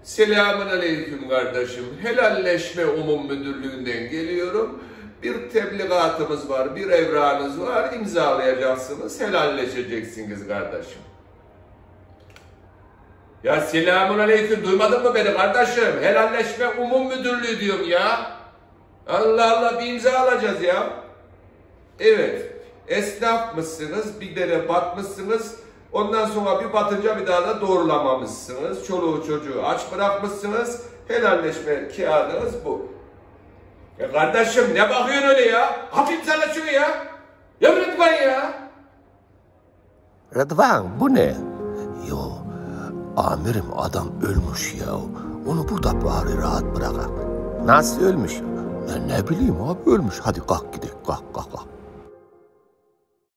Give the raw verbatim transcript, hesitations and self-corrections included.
Selamun aleyküm kardeşim. Helalleşme Umum Müdürlüğü'nden geliyorum. Bir tebligatımız var, bir evranız var. İmzalayacaksınız, helalleşeceksiniz kardeşim. Ya selamun aleyküm, duymadın mı beni kardeşim? Helalleşme Umum Müdürlüğü diyorum ya. Allah Allah, bir imza alacağız ya. Evet, esnaf mısınız? Bir dere batmışsınız. Ondan sonra bir batınca bir daha da doğrulamamışsınız. Çoluğu çocuğu aç bırakmışsınız. Helalleşme kağıdınız bu. Ya kardeşim ne bakıyorsun öyle ya? Hafif sana şunu ya. Ya Rıdvan ya. Rıdvan bu ne? Yo amirim adam ölmüş ya. Onu burada bari rahat bırakak. Nasıl ölmüş? Ya ne bileyim abi ölmüş. Hadi kalk gidelim kalk kalk kalk.